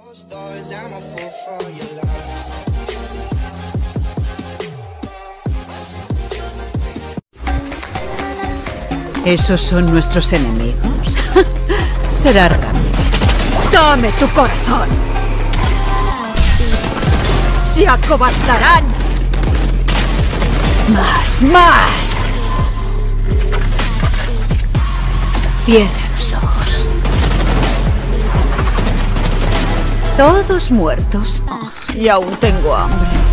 ¿Esos son nuestros enemigos? Será rápido. ¡Dame tu corazón! ¡Se acobardarán! ¡Más, más! Cierra los ojos. Todos muertos. Oh, y aún tengo hambre.